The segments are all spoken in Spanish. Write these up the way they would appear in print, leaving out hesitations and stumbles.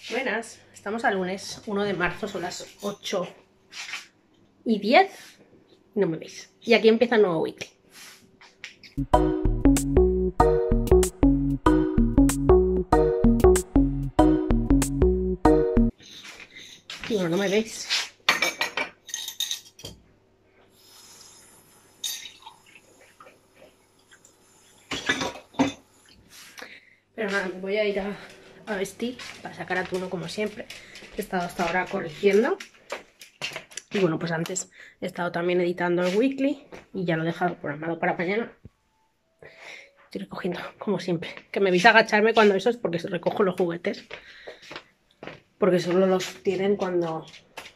Buenas, estamos a lunes 1 de marzo, son las 8:10. No me veis. Y aquí empieza el nuevo weekly. Y bueno, no me veis. Pero nada, me voy a ir a vestir para sacar a Tuno como siempre. He estado hasta ahora corrigiendo. Y bueno, pues antes he estado también editando el weekly y ya lo he dejado programado para mañana. Estoy recogiendo, como siempre. Que me veis agacharme cuando eso es porque recojo los juguetes. Porque solo los tienen cuando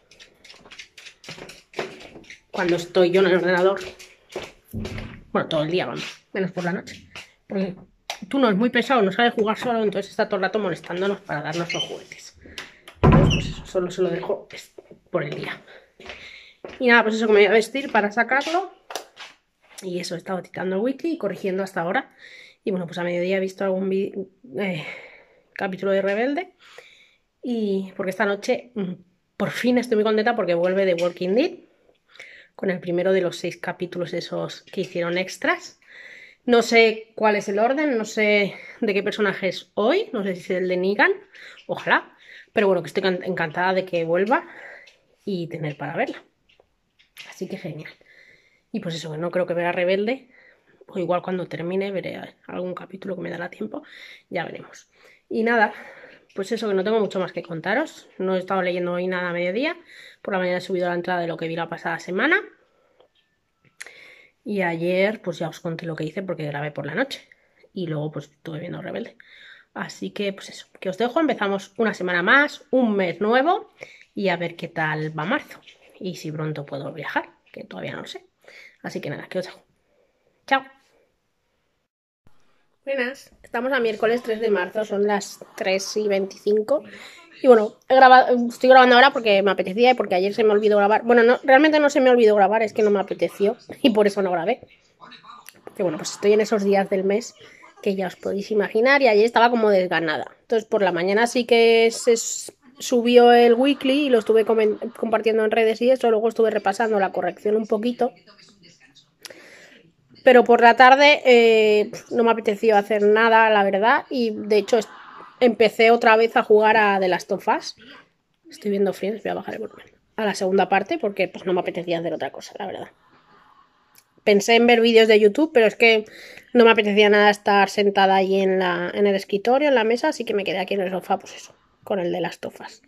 estoy yo en el ordenador. Bueno, todo el día, vamos, menos por la noche. Porque Tuno es muy pesado, no sabe jugar solo, entonces está todo el rato molestándonos para darnos los juguetes. Entonces, pues eso, solo se lo dejo por el día. Y nada, pues eso, que me voy a vestir para sacarlo. Y eso, he estado editando el weekly y corrigiendo hasta ahora. Y bueno, pues a mediodía he visto algún capítulo de Rebelde. Y porque esta noche por fin estoy muy contenta porque vuelve The Walking Dead. Con el primero de los 6 capítulos esos que hicieron extras. No sé cuál es el orden, no sé de qué personaje es hoy. No sé si es el de Negan, ojalá. Pero bueno, que estoy encantada de que vuelva y tener para verla. Así que genial. Y pues eso, que no creo que vea Rebelde. O igual cuando termine veré algún capítulo que me dará tiempo. Ya veremos. Y nada, pues eso, que no tengo mucho más que contaros. No he estado leyendo hoy nada a mediodía. Por la mañana he subido la entrada de lo que vi la pasada semana. Y ayer pues ya os conté lo que hice porque grabé por la noche. Y luego pues estuve viendo Rebelde. Así que pues eso, que os dejo. Empezamos una semana más, un mes nuevo. Y a ver qué tal va marzo. Y si pronto puedo viajar, que todavía no lo sé. Así que nada, que os dejo. Chao. Buenas, estamos a miércoles 3 de marzo, son las 3:25. Y bueno, estoy grabando ahora porque me apetecía y porque ayer se me olvidó grabar. Bueno, no, realmente no se me olvidó grabar, es que no me apeteció y por eso no grabé. Que bueno, pues estoy en esos días del mes que ya os podéis imaginar y ayer estaba como desganada. Entonces por la mañana sí que se subió el weekly y lo estuve compartiendo en redes y eso, luego estuve repasando la corrección un poquito. Pero por la tarde no me apeteció hacer nada, la verdad, y de hecho empecé otra vez a jugar a The Last of Us. Estoy viendo Friends, voy a bajar el volumen. A la segunda parte porque pues no me apetecía hacer otra cosa, la verdad. Pensé en ver vídeos de YouTube, pero es que no me apetecía nada estar sentada ahí en el escritorio, en la mesa, así que me quedé aquí en el sofá, pues eso, con el de las tofas.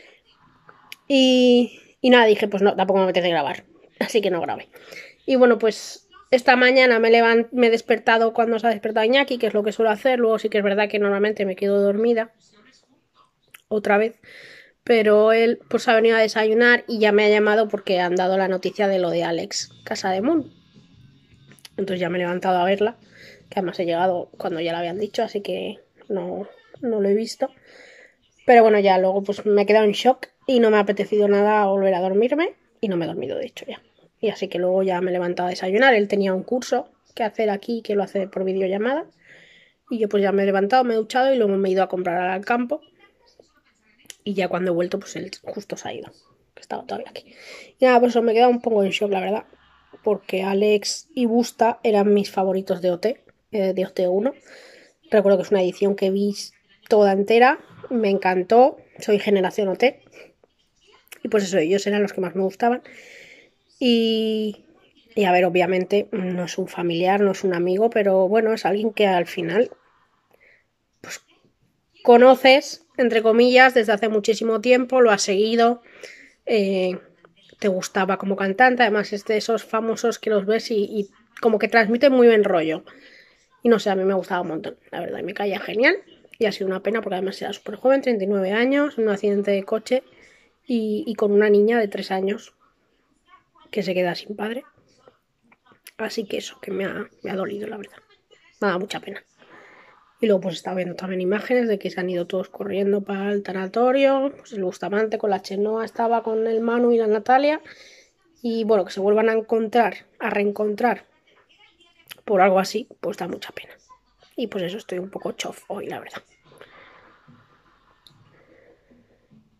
Y nada, dije, pues no, tampoco me apetece grabar, así que no grabé. Y bueno, pues esta mañana me he despertado cuando se ha despertado Iñaki, que es lo que suelo hacer. Luego sí que es verdad que normalmente me quedo dormida otra vez. Pero él pues ha venido a desayunar y ya me ha llamado porque han dado la noticia de lo de Alex Casademun. Entonces ya me he levantado a verla, que además he llegado cuando ya la habían dicho, así que no lo he visto. Pero bueno, ya luego pues me he quedado en shock y no me ha apetecido nada volver a dormirme y no me he dormido de hecho ya. Y así que luego ya me he levantado a desayunar. Él tenía un curso que hacer aquí que lo hace por videollamada. Y yo pues ya me he levantado, me he duchado y luego me he ido a comprar al campo. Y ya cuando he vuelto pues él justo se ha ido, que estaba todavía aquí. Y nada, pues eso me he quedado un poco en shock la verdad. Porque Alex y Busta eran mis favoritos de OT, de OT 1. Recuerdo que es una edición que vi toda entera, me encantó, soy generación OT. Y pues eso, ellos eran los que más me gustaban. Y a ver, obviamente no es un familiar, no es un amigo, pero bueno, es alguien que al final pues, conoces, entre comillas, desde hace muchísimo tiempo, lo has seguido, te gustaba como cantante, además es de esos famosos que los ves y como que transmiten muy buen rollo. Y no sé, a mí me gustaba un montón, la verdad, y me caía genial. Y ha sido una pena porque además era súper joven, 39 años, en un accidente de coche y con una niña de 3 años que se queda sin padre. Así que eso, que me ha dolido, la verdad. Me ha dado mucha pena. Y luego pues estaba viendo también imágenes de que se han ido todos corriendo para el tanatorio. Pues el Bustamante con la Chenoa estaba con el Manu y la Natalia. Y bueno, que se vuelvan a reencontrar por algo así, pues da mucha pena. Y pues eso, estoy un poco chof hoy, la verdad.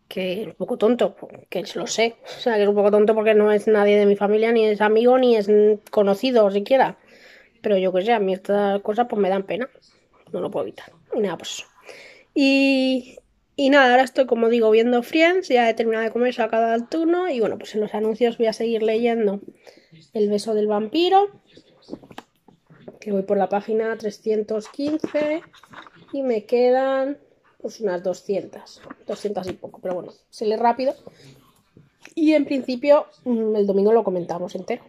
que es un poco tonto, que lo sé. O sea, que es un poco tonto porque no es nadie de mi familia, ni es amigo, ni es conocido siquiera. Pero yo que sé, a mí estas cosas pues me dan pena. No lo puedo evitar. Y nada, pues eso. Y nada, ahora estoy, como digo, viendo Friends. Ya he terminado de comer, se ha acabado el turno. Y bueno, pues en los anuncios voy a seguir leyendo El beso del vampiro, que voy por la página 315 y me quedan pues unas 200 y poco, pero bueno, se lee rápido y en principio el domingo lo comentamos entero,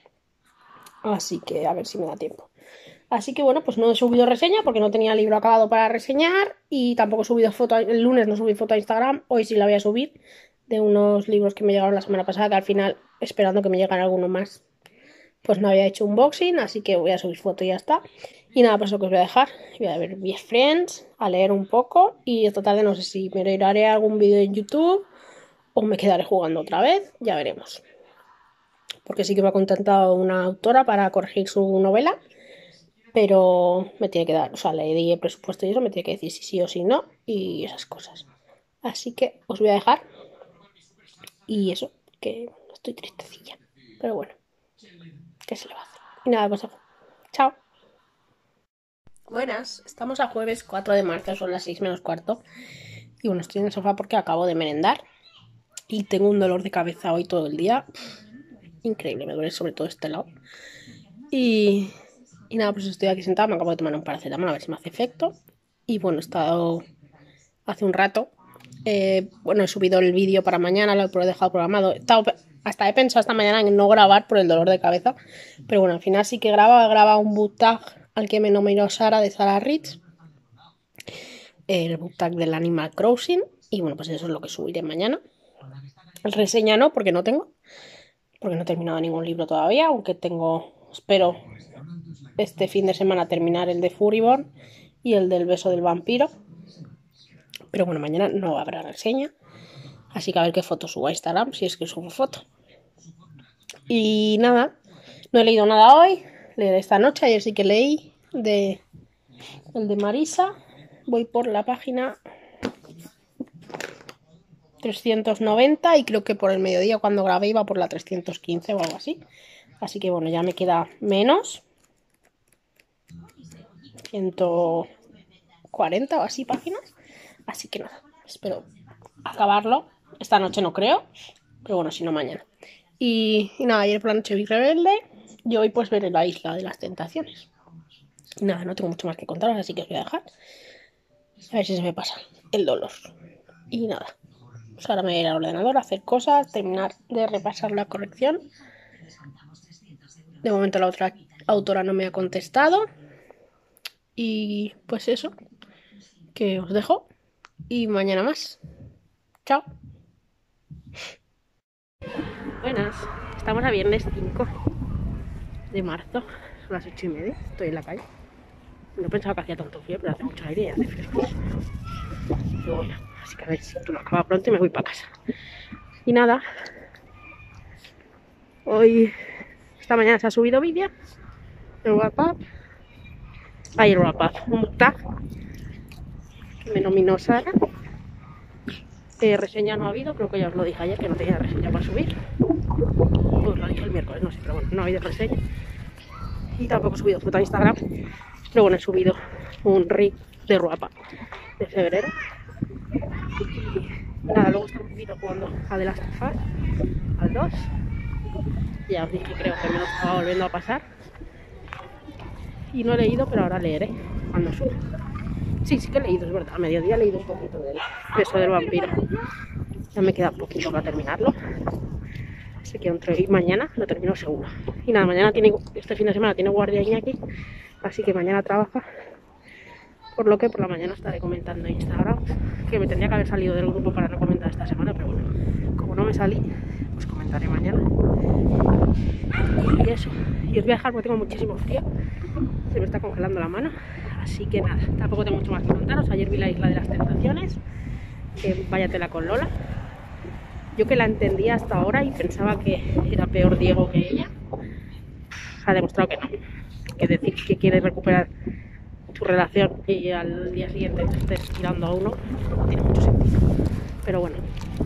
así que a ver si me da tiempo. Así que bueno, pues no he subido reseña porque no tenía libro acabado para reseñar y tampoco he subido foto, el lunes no subí foto a Instagram, hoy sí la voy a subir, de unos libros que me llegaron la semana pasada, que al final, esperando que me llegara alguno más, pues no había hecho unboxing, así que voy a subir foto y ya está. Y nada, pues lo que os voy a dejar, voy a ver Best Friends, a leer un poco y esta tarde no sé si me haré algún vídeo en YouTube o me quedaré jugando otra vez, ya veremos. Porque sí que me ha contactado una autora para corregir su novela, pero me tiene que dar, o sea, le di el presupuesto y eso, me tiene que decir si sí o si no y esas cosas. Así que os voy a dejar y eso, que estoy tristecilla, pero bueno, ¿qué se le va a hacer? Y nada, pues chao. Buenas, estamos a jueves 4 de marzo, son las 6 menos cuarto. Y bueno, estoy en el sofá porque acabo de merendar y tengo un dolor de cabeza hoy todo el día. Increíble, me duele sobre todo este lado. Y nada, pues estoy aquí sentada, me acabo de tomar un paracetamol a ver si me hace efecto. Y bueno, he estado hace un rato. Bueno, he subido el vídeo para mañana, lo he dejado programado. Hasta he pensado esta mañana en no grabar por el dolor de cabeza. Pero bueno, al final sí que graba un book tag al que me nominó Sara de Sara Rich. El book tag del Animal Crossing. Y bueno, pues eso es lo que subiré mañana. El reseña no, porque no tengo. Porque no he terminado ningún libro todavía. Aunque espero este fin de semana terminar el de Furryborn y el del beso del vampiro. Pero bueno, mañana no habrá reseña. Así que a ver qué foto subo a Instagram, si es que subo foto. Y nada, no he leído nada hoy. Leeré esta noche, ayer sí que leí el de Marisa. Voy por la página 390 y creo que por el mediodía cuando grabé iba por la 315 o algo así. Así que bueno, ya me queda menos. 140 o así páginas. Así que nada, espero acabarlo. Esta noche no creo, pero bueno, si no mañana. Y nada, ayer por la noche vi Rebelde y hoy pues veré La Isla de las Tentaciones. Y nada, no tengo mucho más que contaros, así que os voy a dejar. A ver si se me pasa el dolor. Y nada, pues ahora me voy a ir al ordenador a hacer cosas, terminar de repasar la corrección. De momento la otra autora no me ha contestado. Y pues eso, que os dejo. Y mañana más. Chao. Buenas, estamos a viernes 5 de marzo, son las 8:30, estoy en la calle. No pensaba que hacía tanto frío, pero hace mucho aire y hace fresco. Pero bueno, así que a ver si tú lo acabas pronto y me voy para casa. Y nada, esta mañana se ha subido vídeo en WhatsApp. Ayer WhatsApp, un book tag que me nominó Sara. Reseña no ha habido, creo que ya os lo dije ayer que no tenía reseña para subir. Pues lo dije el miércoles, no sé, pero bueno, no ha habido reseña. Y tampoco he subido foto a Instagram. Pero bueno, he subido un reel de Ruapa de febrero. Y nada, luego está un poquito jugando a The Last of Us, al 2. Ya os dije, creo que me lo estaba volviendo a pasar. Y no he leído, pero ahora leeré cuando suba. Sí que he leído, es verdad. A mediodía he leído un poquito del beso del vampiro. Ya me queda poquito para terminarlo. Así que entre hoy y mañana lo termino seguro. Y nada, este fin de semana tiene guardia Iñaki. Así que mañana trabaja. Por lo que por la mañana estaré comentando en Instagram. Que me tendría que haber salido del grupo para no comentar esta semana. Pero bueno, como no me salí, pues comentaré mañana. Y eso. Y os voy a dejar porque tengo muchísimo frío. Se me está congelando la mano. Así que nada, tampoco tengo mucho más que contaros. Ayer vi La Isla de las Tentaciones. Que vaya tela con Lola. Yo que la entendía hasta ahora y pensaba que era peor Diego que ella. Ha demostrado que no. Que decir que quieres recuperar tu relación y al día siguiente te estés tirando a uno no tiene mucho sentido. Pero bueno,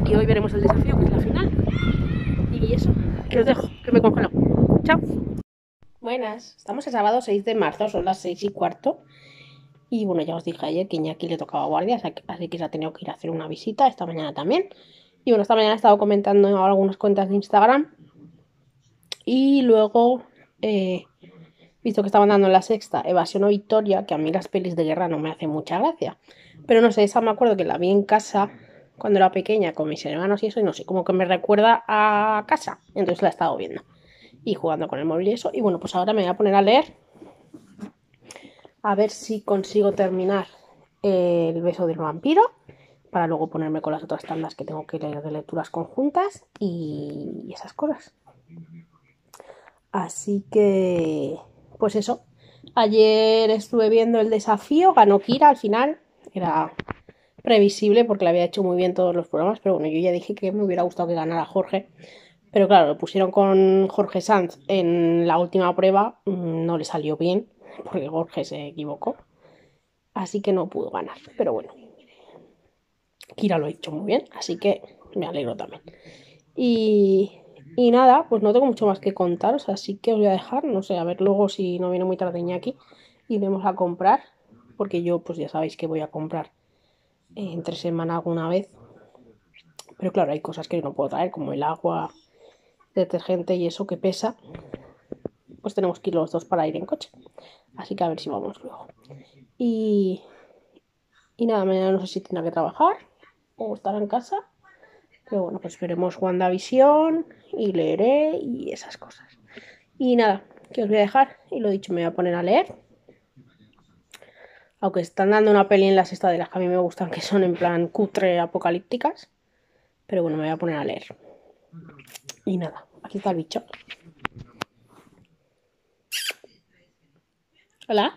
Y hoy veremos el desafío, que es la final. Y eso, que os dejo, que me congelo. Chao. Buenas, estamos el sábado 6 de marzo, son las 6:15. Y bueno, ya os dije ayer que Iñaki le tocaba guardia, así que se ha tenido que ir a hacer una visita, esta mañana también. Y bueno, esta mañana he estado comentando en algunas cuentas de Instagram. Y luego, visto que estaban dando en La Sexta Evasión o Victoria, que a mí las pelis de guerra no me hacen mucha gracia. Pero no sé, esa me acuerdo que la vi en casa cuando era pequeña con mis hermanos y eso, y no sé, como que me recuerda a casa. Entonces la he estado viendo y jugando con el móvil y eso. Y bueno, pues ahora me voy a poner a leer. A ver si consigo terminar El beso del vampiro, para luego ponerme con las otras tandas que tengo que leer de lecturas conjuntas y esas cosas. Así que, pues eso. Ayer estuve viendo el desafío, ganó Kira al final. Era previsible porque le había hecho muy bien todos los programas, pero bueno, yo ya dije que me hubiera gustado que ganara Jorge. Pero claro, lo pusieron con Jorge Sanz en la última prueba, no le salió bien, porque Jorge se equivocó. Así que no pudo ganar, pero bueno. Kira lo ha hecho muy bien, así que me alegro también. Y nada, pues no tengo mucho más que contaros, así que os voy a dejar, no sé, a ver luego si no viene muy tarde Iñaki, iremos a comprar, porque yo pues ya sabéis que voy a comprar entre semana alguna vez. Pero claro, hay cosas que no puedo traer, como el agua, detergente y eso que pesa. Pues tenemos que ir los dos para ir en coche. Así que a ver si vamos luego. Y nada, mañana no sé si tendré que trabajar o estar en casa. Pero bueno, pues veremos WandaVision y leeré y esas cosas. Y nada, que os voy a dejar. Y lo dicho, me voy a poner a leer. Aunque están dando una peli en La Sexta de las que a mí me gustan, que son en plan cutre apocalípticas. Pero bueno, me voy a poner a leer. Y nada, aquí está el bicho. Hola.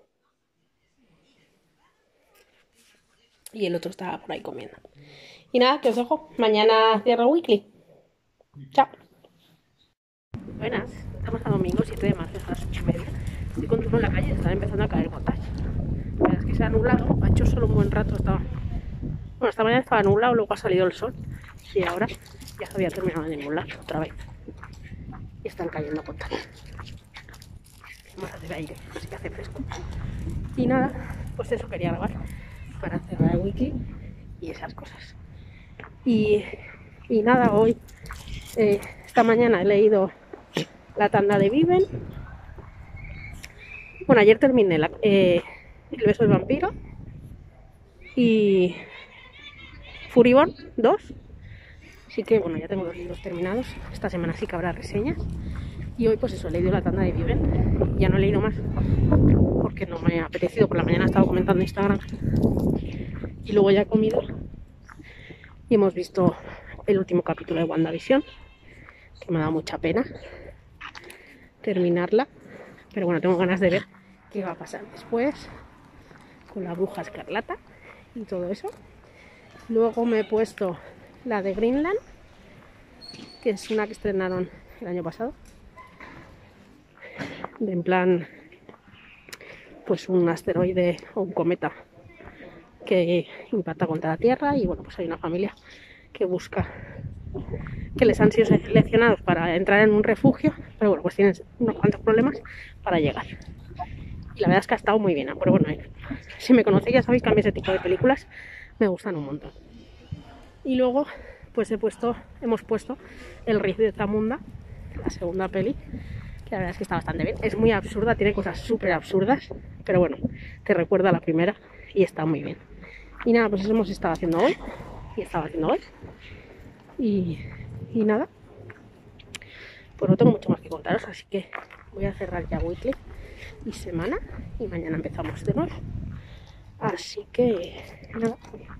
Y el otro está por ahí comiendo. Y nada, que os dejo. Mañana cierro Weekly. Chao. Buenas. Estamos a domingo 7 de marzo, a las 8:30. Estoy con turno en la calle y están empezando a caer gotas. La verdad es que se ha nublado. Ha hecho solo un buen rato. Bueno, esta mañana estaba nublado, luego ha salido el sol. Y ahora ya se había terminado de nublar otra vez. Y están cayendo gotas. Más de aire, así que hace fresco. Y nada, pues eso quería grabar para cerrar el wiki y esas cosas. Y nada, hoy, esta mañana he leído la tanda de Viven. Bueno, ayer terminé El beso del vampiro y Furibon 2. Así que bueno, ya tengo los libros terminados. Esta semana sí que habrá reseñas. Y hoy pues eso, he leído la tanda de Viven. Ya no he leído más porque no me ha apetecido. Por la mañana he estado comentando en Instagram. Y luego ya he comido. Y hemos visto el último capítulo de WandaVision, que me ha dado mucha pena terminarla. Pero bueno, tengo ganas de ver qué va a pasar después con la bruja escarlata y todo eso. Luego me he puesto la de Greenland, que es una que estrenaron el año pasado. De en plan, pues un asteroide o un cometa que impacta contra la Tierra. Y bueno, pues hay una familia que busca, que les han sido seleccionados para entrar en un refugio, pero bueno, pues tienen unos cuantos problemas para llegar. Y la verdad es que ha estado muy bien, pero bueno, si me conocéis ya sabéis que a mí ese tipo de películas me gustan un montón. Y luego pues hemos puesto El Riff de Zamunda, la segunda peli, que la verdad es que está bastante bien. Es muy absurda, tiene cosas súper absurdas, pero bueno, te recuerda a la primera y está muy bien. Y nada, pues eso hemos estado haciendo hoy y estaba haciendo hoy. Y nada, pues no tengo mucho más que contaros, así que voy a cerrar ya weekly y semana y mañana empezamos de nuevo. Así que nada,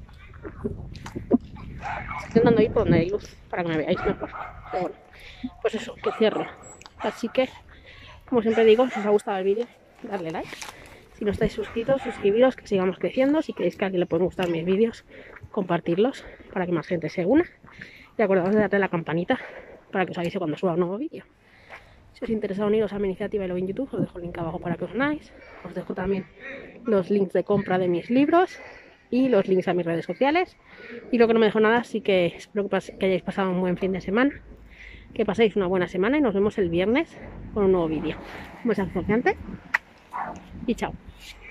estoy intentando ir por donde hay luz para que me veáis mejor. Pero bueno, pues eso, que cierro. Así que, como siempre digo, si os ha gustado el vídeo, darle like. Si no estáis suscritos, suscribiros, que sigamos creciendo. Si queréis que a alguien le pueden gustar mis vídeos, compartirlos para que más gente se una. Y acordaos de darle a la campanita para que os avise cuando suba un nuevo vídeo. Si os interesa uniros a mi iniciativa y lo en YouTube, os dejo el link abajo para que os unáis. Os dejo también los links de compra de mis libros. y los links a mis redes sociales. Y lo que no me dejo nada, así que espero que hayáis pasado un buen fin de semana, que paséis una buena semana y nos vemos el viernes con un nuevo vídeo. Un besazo gigante y chao.